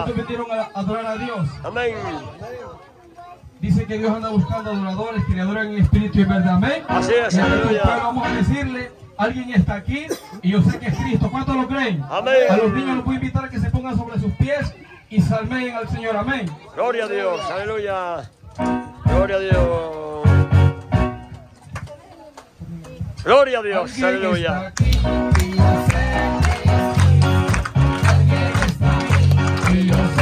¿Cuántos vinieron a adorar a Dios? Amén. Dice que Dios anda buscando adoradores que le adoren en espíritu y verdad. Amén. Así es, aleluya. Vamos a decirle, alguien está aquí y yo sé que es Cristo. ¿Cuántos lo creen? Amén. A los niños los voy a invitar a que se pongan sobre sus pies y salmen al Señor. Amén. Gloria a Dios, aleluya. Gloria a Dios. Gloria a Dios, Alguien aleluya. está aquí y yo sé que es Cristo. Alguien está aquí y yo sé